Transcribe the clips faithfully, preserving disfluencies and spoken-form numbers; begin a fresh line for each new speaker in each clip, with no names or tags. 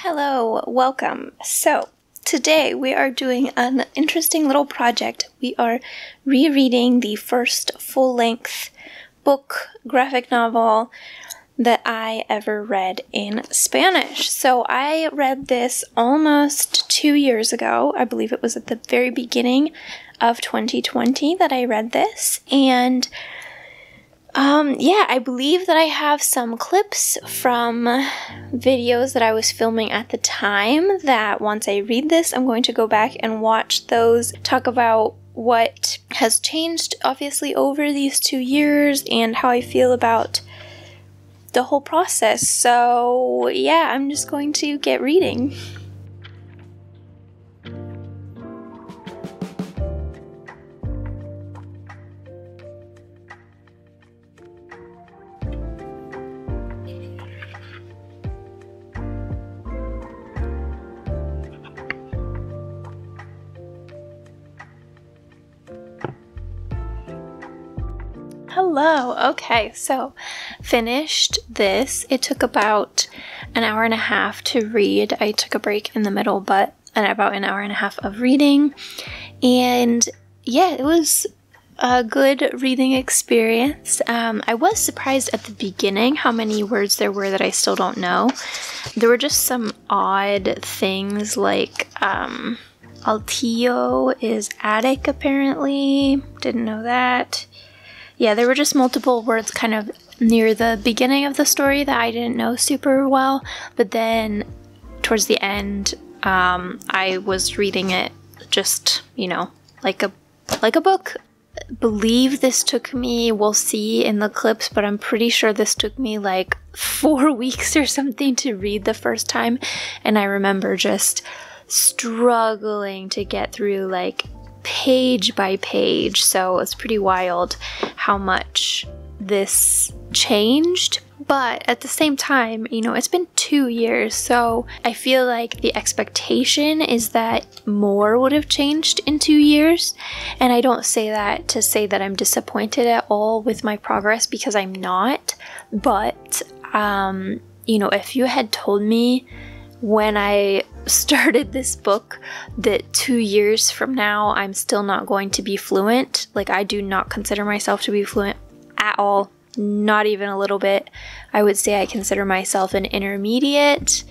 Hello, welcome. So, today we are doing an interesting little project. We are rereading the first full-length book, graphic novel that I ever read in Spanish. So I read this almost two years ago. I believe it was at the very beginning of twenty twenty that I read this. And Um, yeah, I believe that I have some clips from videos that I was filming at the time that once I read this, I'm going to go back and watch those, talk about what has changed, obviously, over these two years and how I feel about the whole process. So, yeah, I'm just going to get reading. Hello. Okay, so finished this. It took about an hour and a half to read. I took a break in the middle, but an, about an hour and a half of reading. And yeah, it was a good reading experience. Um, I was surprised at the beginning how many words there were that I still don't know. There were just some odd things like um, altillo is attic apparently. Didn't know that. Yeah, there were just multiple words kind of near the beginning of the story that I didn't know super well, but then towards the end, um, I was reading it just, you know, like a like a book. I believe this took me, we'll see in the clips, but I'm pretty sure this took me like four weeks or something to read the first time, and I remember just struggling to get through like page by page, so it's pretty wild how much this changed. But at the same time, you know, it's been two years, so I feel like the expectation is that more would have changed in two years, and I don't say that to say that I'm disappointed at all with my progress, because I'm not. But um, you know, if you had told me when I started this book that two years from now I'm still not going to be fluent, like I do not consider myself to be fluent at all, not even a little bit. I would say I consider myself an intermediate.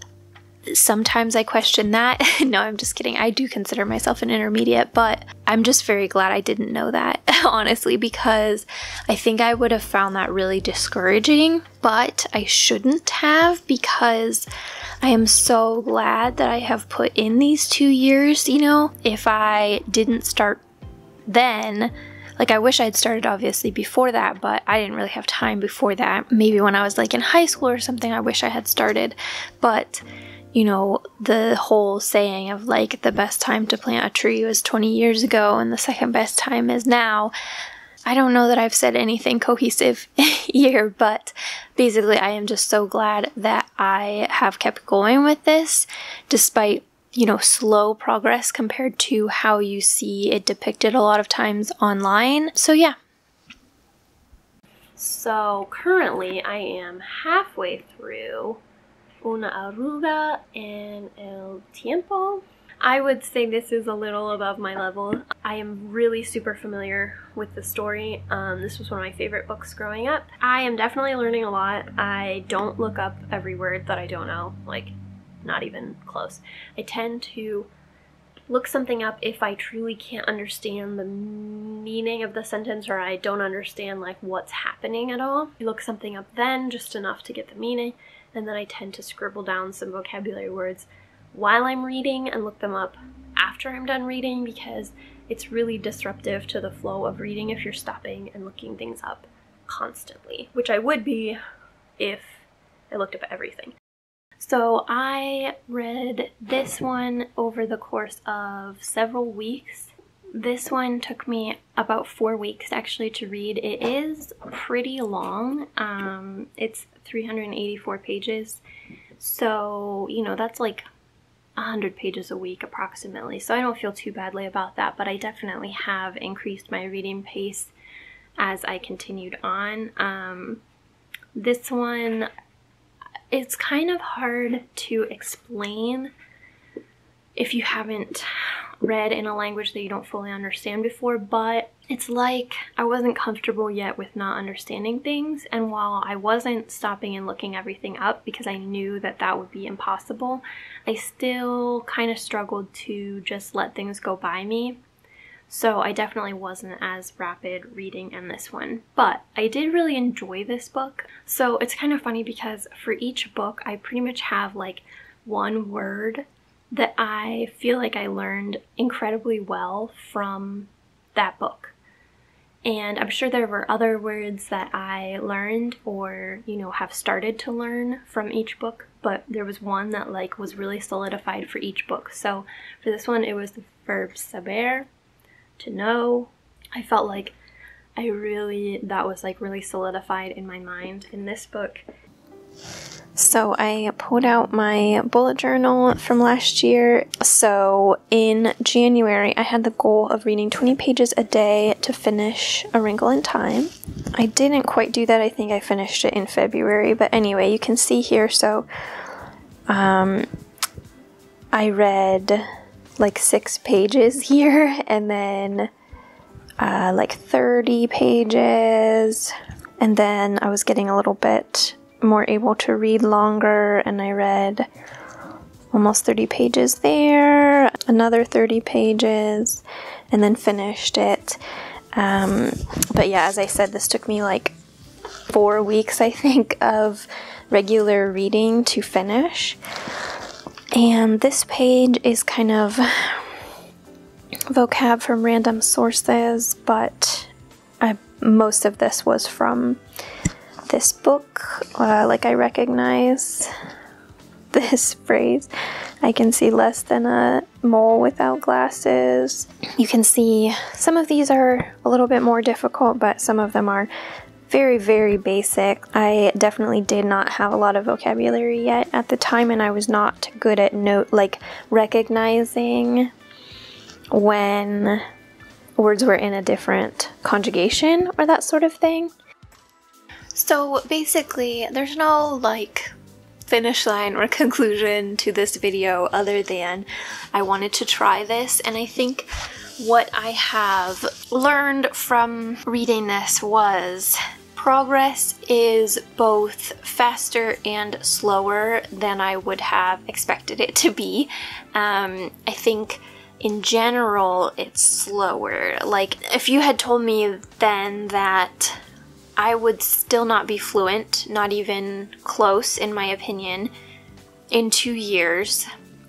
Sometimes I question that. No, I'm just kidding. I do consider myself an intermediate, but I'm just very glad I didn't know that, honestly, because I think I would have found that really discouraging, but I shouldn't have, because I am so glad that I have put in these two years, you know? If I didn't start then, like I wish I'd started obviously before that, but I didn't really have time before that. Maybe when I was like in high school or something, I wish I had started, but you know, the whole saying of like the best time to plant a tree was twenty years ago and the second best time is now. I don't know that I've said anything cohesive here, but basically I am just so glad that I have kept going with this despite, you know, slow progress compared to how you see it depicted a lot of times online. So yeah. So currently I am halfway through Una arruga en el tiempo. I would say this is a little above my level. I am really super familiar with the story. Um, this was one of my favorite books growing up. I am definitely learning a lot. I don't look up every word that I don't know, like not even close. I tend to look something up if I truly can't understand the meaning of the sentence, or I don't understand like what's happening at all. I look something up then, just enough to get the meaning, and then I tend to scribble down some vocabulary words while I'm reading and look them up after I'm done reading, because it's really disruptive to the flow of reading if you're stopping and looking things up constantly, which I would be if I looked up everything. So I read this one over the course of several weeks. This one took me about four weeks actually to read. It is pretty long. Um, it's three hundred eighty-four pages. So, you know, that's like one hundred pages a week approximately. So I don't feel too badly about that, but I definitely have increased my reading pace as I continued on. Um, this one it's kind of hard to explain if you haven't read in a language that you don't fully understand before, but it's like I wasn't comfortable yet with not understanding things, and while I wasn't stopping and looking everything up because I knew that that would be impossible, I still kind of struggled to just let things go by me. So I definitely wasn't as rapid reading in this one, but I did really enjoy this book. So it's kind of funny because for each book I pretty much have like one word that I feel like I learned incredibly well from that book. And I'm sure there were other words that I learned or, you know, have started to learn from each book, but there was one that like was really solidified for each book. So for this one, it was the verb saber, to know. I felt like I really, that was like really solidified in my mind in this book. So I pulled out my bullet journal from last year. So in January, I had the goal of reading twenty pages a day to finish A Wrinkle in Time. I didn't quite do that. I think I finished it in February. But anyway, you can see here. So um, I read like six pages here, and then uh, like thirty pages. And then I was getting a little bit more able to read longer, and I read almost thirty pages there, another thirty pages, and then finished it. Um, but yeah, as I said, this took me like four weeks, I think, of regular reading to finish. And this page is kind of vocab from random sources, but I, most of this was from this book. Uh, like I recognize this phrase. I can see less than a mole without glasses. You can see some of these are a little bit more difficult, but some of them are very, very basic. I definitely did not have a lot of vocabulary yet at the time, and I was not good at note like recognizing when words were in a different conjugation or that sort of thing. So basically, there's no like finish line or conclusion to this video other than I wanted to try this, and I think what I have learned from reading this was progress is both faster and slower than I would have expected it to be. Um, I think in general it's slower. Like if you had told me then that I would still not be fluent, not even close in my opinion, in two years,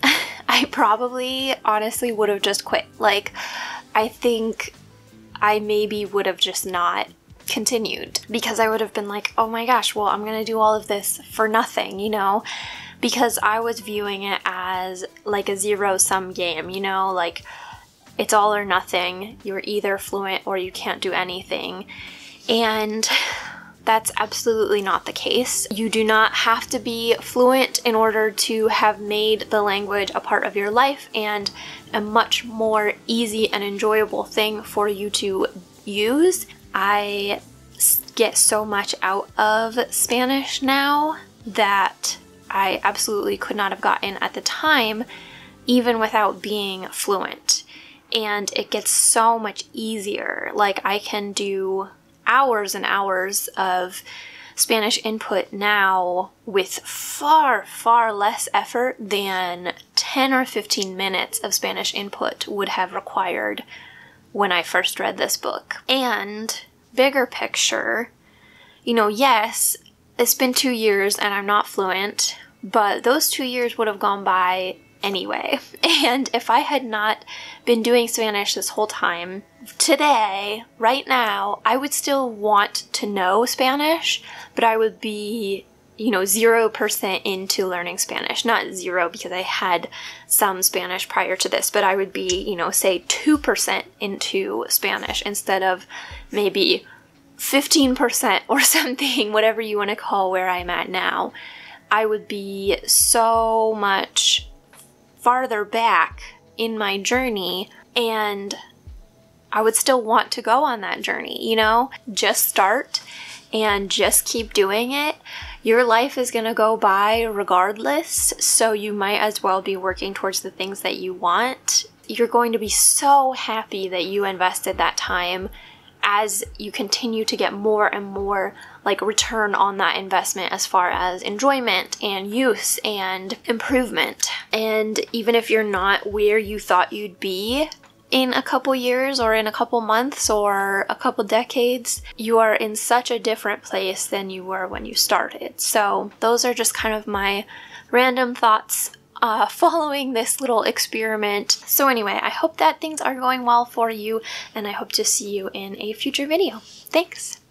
I probably honestly would have just quit. Like, I think I maybe would have just not continued because I would have been like, oh my gosh, well, I'm gonna do all of this for nothing, you know? Because I was viewing it as like a zero-sum game, you know? Like, it's all or nothing. You're either fluent or you can't do anything. And that's absolutely not the case. You do not have to be fluent in order to have made the language a part of your life and a much more easy and enjoyable thing for you to use. I get so much out of Spanish now that I absolutely could not have gotten at the time, even without being fluent. And it gets so much easier. Like, I can do hours and hours of Spanish input now with far, far less effort than ten or fifteen minutes of Spanish input would have required when I first read this book. And bigger picture, you know, yes, it's been two years and I'm not fluent, but those two years would have gone by anyway. And if I had not been doing Spanish this whole time, today, right now, I would still want to know Spanish, but I would be, you know, zero percent into learning Spanish. Not zero because I had some Spanish prior to this, but I would be, you know, say two percent into Spanish instead of maybe fifteen percent or something, whatever you want to call where I'm at now. I would be so much farther back in my journey, and I would still want to go on that journey, you know? Just start and just keep doing it. your life is going to go by regardless, so you might as well be working towards the things that you want. You're going to be so happy that you invested that time as you continue to get more and more like return on that investment as far as enjoyment and use and improvement. And even if you're not where you thought you'd be in a couple years or in a couple months or a couple decades, you are in such a different place than you were when you started. So those are just kind of my random thoughts Uh, following this little experiment. So anyway, I hope that things are going well for you, and I hope to see you in a future video. Thanks!